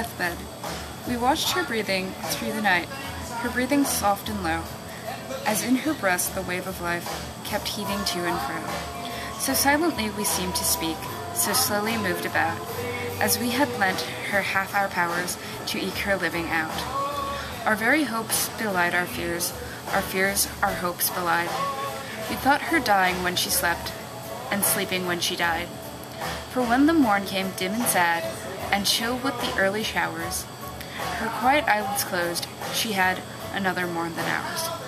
deathbed. We watched her breathing through the night, her breathing soft and low, as in her breast the wave of life kept heaving to and fro. So silently we seemed to speak, so slowly moved about, as we had lent her half our powers to eke her living out. Our very hopes belied our fears our hopes belied. We thought her dying when she slept, and sleeping when she died. For when the morn came dim and sad, and chill with the early showers, her quiet eyelids closed, she had another morn than ours.